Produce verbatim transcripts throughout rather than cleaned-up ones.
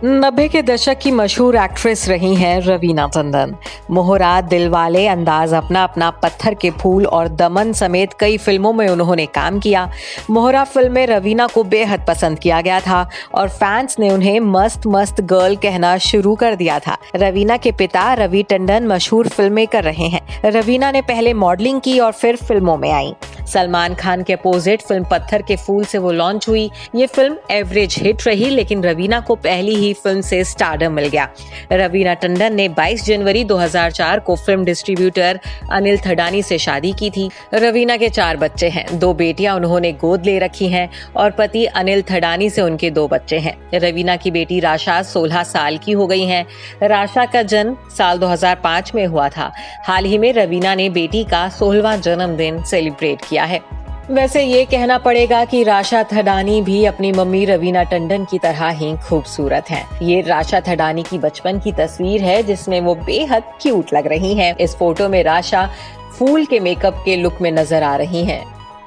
नब्बे के दशक की मशहूर एक्ट्रेस रही हैं रवीना टंडन। मोहरा, दिलवाले, अंदाज अपना अपना, पत्थर के फूल और दमन समेत कई फिल्मों में उन्होंने काम किया। मोहरा फिल्म में रवीना को बेहद पसंद किया गया था और फैंस ने उन्हें मस्त मस्त गर्ल कहना शुरू कर दिया था। रवीना के पिता रवि टंडन मशहूर फिल्म मेकर रहे हैं। रवीना ने पहले मॉडलिंग की और फिर फिल्मों में आई। सलमान खान के अपोजिट फिल्म पत्थर के फूल से वो लॉन्च हुई। ये फिल्म एवरेज हिट रही, लेकिन रवीना को पहली ही फिल्म से स्टारडम मिल गया। रवीना टंडन ने बाईस जनवरी दो हज़ार चार को फिल्म डिस्ट्रीब्यूटर अनिल थडानी से शादी की थी। रवीना के चार बच्चे हैं। दो बेटियां उन्होंने गोद ले रखी हैं और पति अनिल थडानी से उनके दो बच्चे हैं। रवीना की बेटी राशा सोलह साल की हो गई हैं। राशा का जन्म साल दो हज़ार पाँच में हुआ था। हाल ही में रवीना ने बेटी का सोलहवां जन्मदिन सेलिब्रेट किया है। वैसे ये कहना पड़ेगा कि राशा थडानी भी अपनी मम्मी रवीना टंडन की तरह ही खूबसूरत हैं। ये राशा थडानी की बचपन की तस्वीर है जिसमें वो बेहद क्यूट लग रही हैं। इस फोटो में राशा फूल के मेकअप के लुक में नजर आ रही हैं।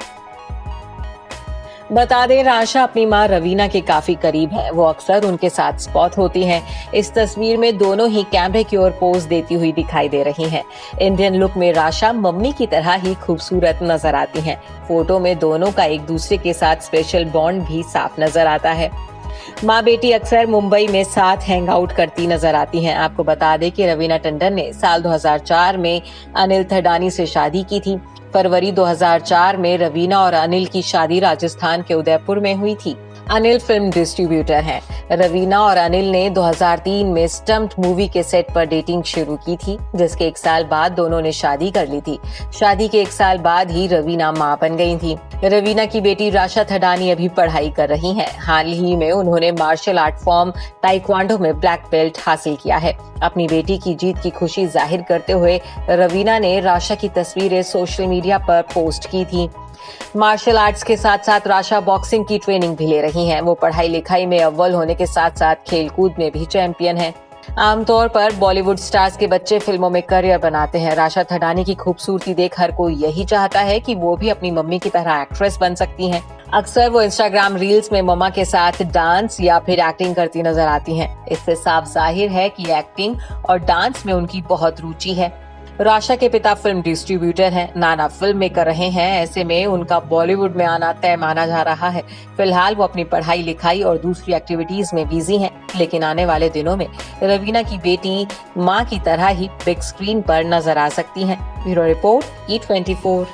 बता दें, राशा अपनी मां रवीना के काफी करीब है। वो अक्सर उनके साथ स्पॉट होती हैं। इस तस्वीर में दोनों ही कैमरे की ओर पोज देती हुई दिखाई दे रही हैं। इंडियन लुक में राशा मम्मी की तरह ही खूबसूरत नजर आती हैं। फोटो में दोनों का एक दूसरे के साथ स्पेशल बॉन्ड भी साफ नजर आता है। माँ बेटी अक्सर मुंबई में साथ हैंग आउट करती नजर आती हैं। आपको बता दें कि रवीना टंडन ने साल दो हज़ार चार में अनिल थडानी से शादी की थी। फरवरी दो हज़ार चार में रवीना और अनिल की शादी राजस्थान के उदयपुर में हुई थी। अनिल फिल्म डिस्ट्रीब्यूटर हैं। रवीना और अनिल ने दो हज़ार तीन में स्टम्प्ड मूवी के सेट पर डेटिंग शुरू की थी, जिसके एक साल बाद दोनों ने शादी कर ली थी। शादी के एक साल बाद ही रवीना मां बन गई थी। रवीना की बेटी राशा थडानी अभी पढ़ाई कर रही हैं। हाल ही में उन्होंने मार्शल आर्ट फॉर्म ताइक्वांडो में ब्लैक बेल्ट हासिल किया है। अपनी बेटी की जीत की खुशी जाहिर करते हुए रवीना ने राशा की तस्वीरें सोशल मीडिया पर पोस्ट की थी। मार्शल आर्ट्स के साथ साथ राशा बॉक्सिंग की ट्रेनिंग भी ले रही हैं। वो पढ़ाई लिखाई में अव्वल होने के साथ साथ खेलकूद में भी चैंपियन हैं। आमतौर पर बॉलीवुड स्टार्स के बच्चे फिल्मों में करियर बनाते हैं। राशा थडानी की खूबसूरती देख हर कोई यही चाहता है कि वो भी अपनी मम्मी की तरह एक्ट्रेस बन सकती हैं। अक्सर वो इंस्टाग्राम रील्स में मम्मा के साथ डांस या फिर एक्टिंग करती नजर आती हैं। इससे साफ जाहिर है कि एक्टिंग और डांस में उनकी बहुत रुचि है। राशा के पिता फिल्म डिस्ट्रीब्यूटर हैं। नाना फिल्म मेकर रहे हैं। ऐसे में उनका बॉलीवुड में आना तय माना जा रहा है। फिलहाल वो अपनी पढ़ाई लिखाई और दूसरी एक्टिविटीज में बिजी हैं, लेकिन आने वाले दिनों में रवीना की बेटी मां की तरह ही बिग स्क्रीन पर नजर आ सकती हैं। Bureau report, E twenty four.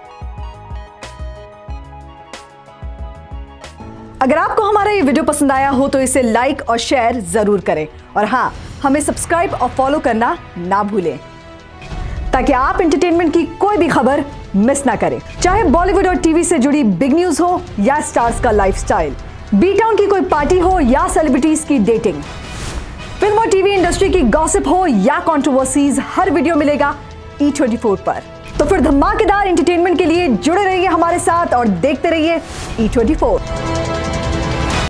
अगर आपको हमारा ये वीडियो पसंद आया हो तो इसे लाइक और शेयर जरूर करें और हाँ, हमें सब्सक्राइब और फॉलो करना ना भूलें ताकि आप एंटरटेनमेंट की कोई भी खबर मिस ना करें। चाहे बॉलीवुड और टीवी से जुड़ी बिग न्यूज हो या स्टार्स का लाइफस्टाइल, बी टाउन की कोई पार्टी हो या सेलिब्रिटीज की डेटिंग, फिल्म और टीवी इंडस्ट्री की गॉसिप हो या कंट्रोवर्सीज, हर वीडियो मिलेगा ई ट्वेंटी फोर पर। तो फिर धमाकेदार एंटरटेनमेंट के लिए जुड़े रहिए हमारे साथ और देखते रहिए ई ट्वेंटी फोर।